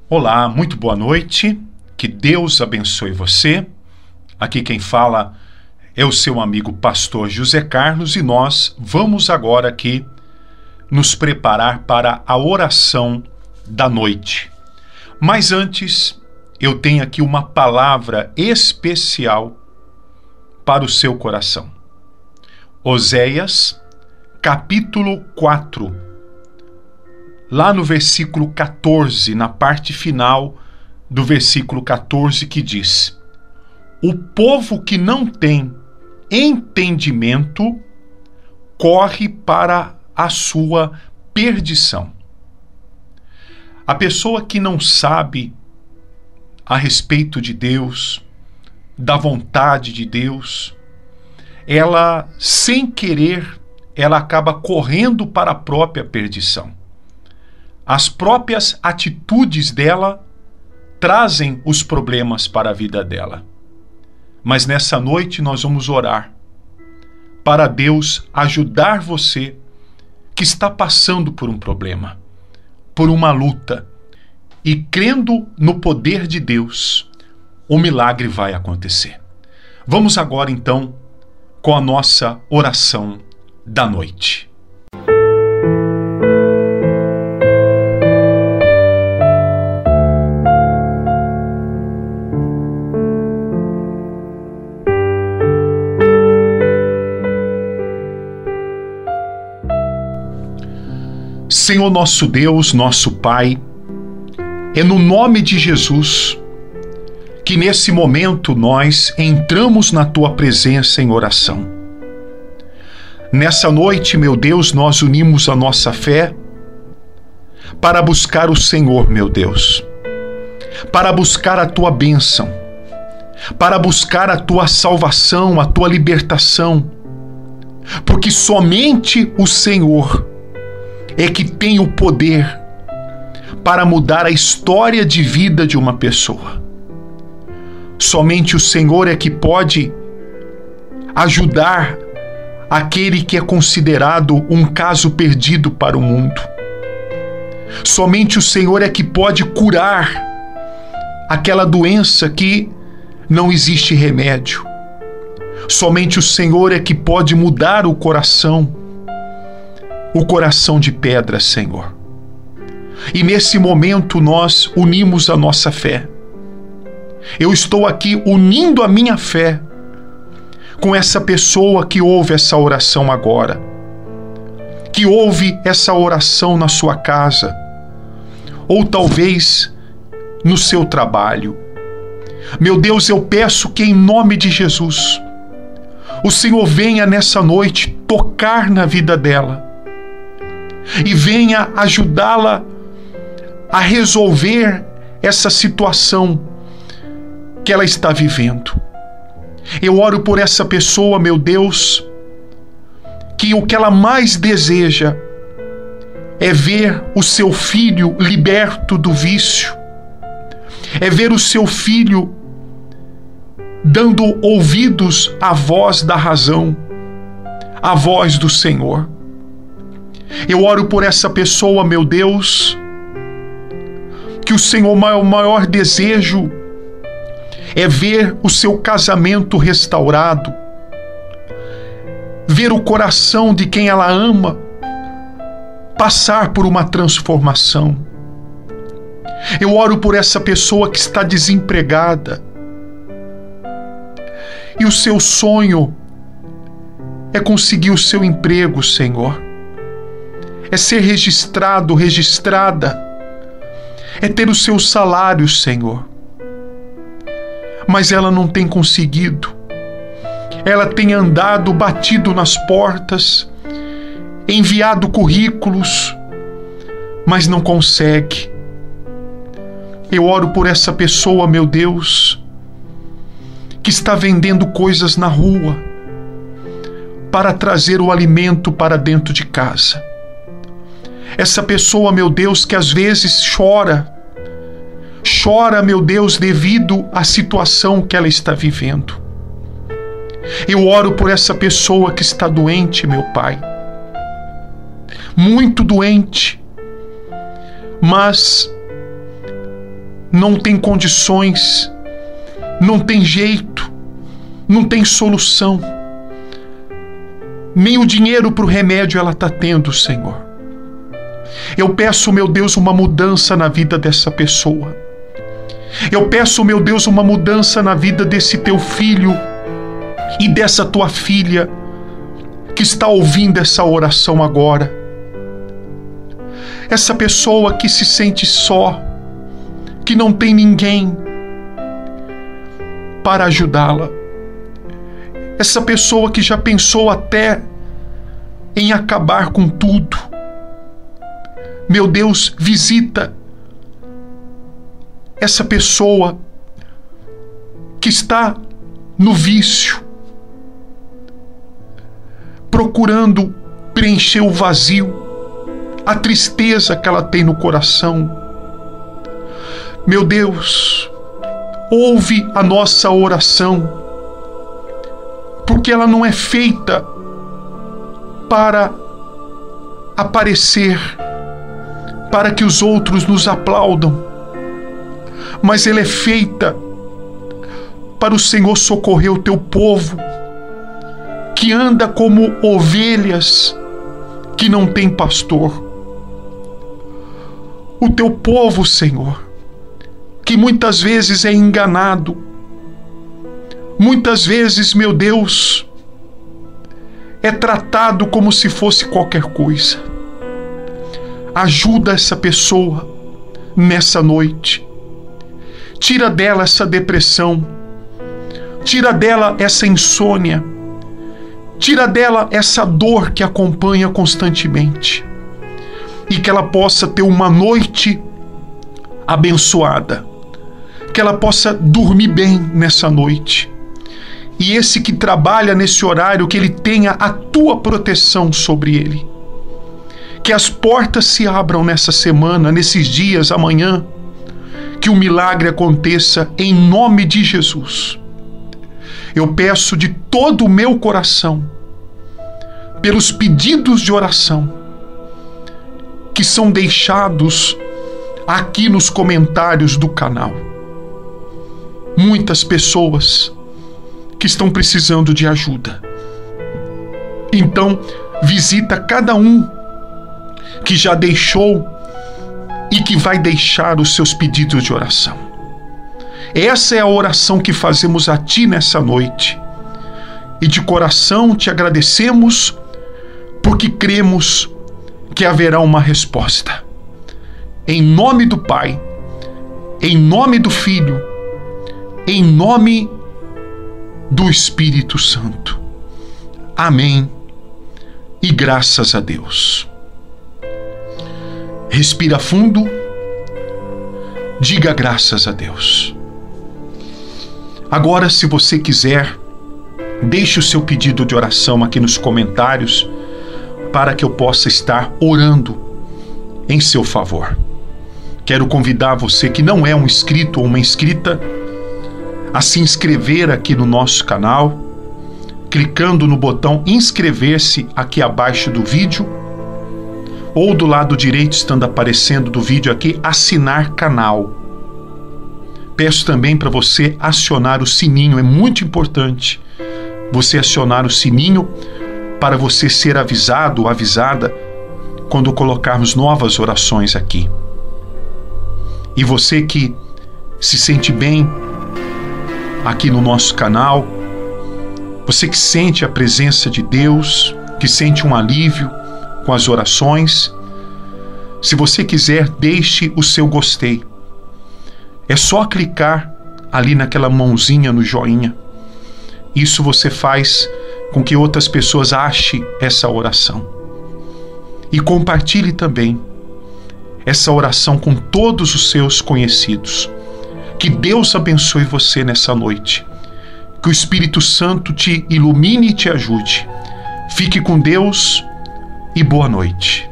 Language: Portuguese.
Olá, muito boa noite, que Deus abençoe você. Aqui quem fala é o seu amigo pastor José Carlos e nós vamos agora aqui nos preparar para a oração da noite. Mas antes, eu tenho aqui uma palavra especial para o seu coração. Oséias, capítulo 4. Lá no versículo 14, na parte final do versículo 14, que diz: o povo que não tem entendimento corre para a sua perdição. A pessoa que não sabe a respeito de Deus, da vontade de Deus, ela, sem querer, ela acaba correndo para a própria perdição. As próprias atitudes dela trazem os problemas para a vida dela. Mas nessa noite nós vamos orar para Deus ajudar você que está passando por um problema, por uma luta. E crendo no poder de Deus, o milagre vai acontecer. Vamos agora então com a nossa oração da noite. Senhor nosso Deus, nosso Pai, é no nome de Jesus que nesse momento nós entramos na Tua presença em oração. Nessa noite, meu Deus, nós unimos a nossa fé para buscar o Senhor, meu Deus, para buscar a Tua bênção, para buscar a Tua salvação, a Tua libertação, porque somente o Senhor é que tem o poder para mudar a história de vida de uma pessoa. Somente o Senhor é que pode ajudar aquele que é considerado um caso perdido para o mundo. Somente o Senhor é que pode curar aquela doença que não existe remédio. Somente o Senhor é que pode mudar o coração de pedra, Senhor. E nesse momento nós unimos a nossa fé. Eu estou aqui unindo a minha fé com essa pessoa que ouve essa oração agora, que ouve essa oração na sua casa, ou talvez no seu trabalho. Meu Deus, eu peço que em nome de Jesus, o Senhor venha nessa noite tocar na vida dela e venha ajudá-la a resolver essa situação que ela está vivendo. Eu oro por essa pessoa, meu Deus, que o que ela mais deseja é ver o seu filho liberto do vício, é ver o seu filho dando ouvidos à voz da razão, à voz do Senhor. Eu oro por essa pessoa, meu Deus, que o Senhor, o maior desejo é ver o seu casamento restaurado, ver o coração de quem ela ama passar por uma transformação. Eu oro por essa pessoa que está desempregada e o seu sonho é conseguir o seu emprego, Senhor. É ser registrado, registrada, é ter o seu salário, Senhor. Mas ela não tem conseguido. Ela tem andado, batido nas portas, enviado currículos, mas não consegue. Eu oro por essa pessoa, meu Deus, que está vendendo coisas na rua para trazer o alimento para dentro de casa. Essa pessoa, meu Deus, que às vezes chora, meu Deus, devido à situação que ela está vivendo. Eu oro por essa pessoa que está doente, meu Pai, muito doente, mas não tem condições, não tem jeito, não tem solução. Nem o dinheiro para o remédio ela está tendo, Senhor. Eu peço, meu Deus, uma mudança na vida dessa pessoa. Eu peço, meu Deus, uma mudança na vida desse teu filho e dessa tua filha que está ouvindo essa oração agora. Essa pessoa que se sente só, que não tem ninguém para ajudá-la. Essa pessoa que já pensou até em acabar com tudo. Meu Deus, visita essa pessoa que está no vício, procurando preencher o vazio, a tristeza que ela tem no coração. Meu Deus, ouve a nossa oração, porque ela não é feita para aparecer, para que os outros nos aplaudam, mas ela é feita para o Senhor socorrer o teu povo, que anda como ovelhas que não tem pastor. O teu povo, Senhor, que muitas vezes é enganado, muitas vezes, meu Deus, é tratado como se fosse qualquer coisa. Ajuda essa pessoa nessa noite. Tira dela essa depressão. Tira dela essa insônia. Tira dela essa dor que acompanha constantemente. E que ela possa ter uma noite abençoada. Que ela possa dormir bem nessa noite. E esse que trabalha nesse horário, que ele tenha a tua proteção sobre ele. Que as portas se abram nessa semana, nesses dias, amanhã. Que o milagre aconteça em nome de Jesus. Eu peço de todo o meu coração, pelos pedidos de oração que são deixados aqui nos comentários do canal. Muitas pessoas que estão precisando de ajuda. Então, visita cada um que já deixou e que vai deixar os seus pedidos de oração. Essa é a oração que fazemos a Ti nessa noite. E de coração te agradecemos, porque cremos que haverá uma resposta. Em nome do Pai, em nome do Filho, em nome do Espírito Santo. Amém. E graças a Deus. Respira fundo, diga graças a Deus. Agora, se você quiser, deixe o seu pedido de oração aqui nos comentários para que eu possa estar orando em seu favor. Quero convidar você que não é um inscrito ou uma inscrita a se inscrever aqui no nosso canal, clicando no botão inscrever-se aqui abaixo do vídeo, ou do lado direito, estando aparecendo do vídeo aqui, assinar canal. Peço também para você acionar o sininho, é muito importante você acionar o sininho para você ser avisado ou avisada quando colocarmos novas orações aqui. E você que se sente bem aqui no nosso canal, você que sente a presença de Deus, que sente um alívio com as orações, se você quiser, deixe o seu gostei. É só clicar ali naquela mãozinha no joinha. Isso você faz com que outras pessoas achem essa oração. E compartilhe também essa oração com todos os seus conhecidos. Que Deus abençoe você nessa noite. Que o Espírito Santo te ilumine e te ajude. Fique com Deus e boa noite.